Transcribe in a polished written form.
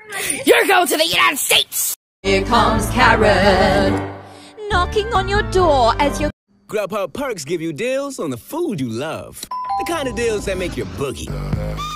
You're going to the United States! Here comes Karen, knocking on your door as your Grubhub Perks give you deals on the food you love. The kind of deals that make your boogie.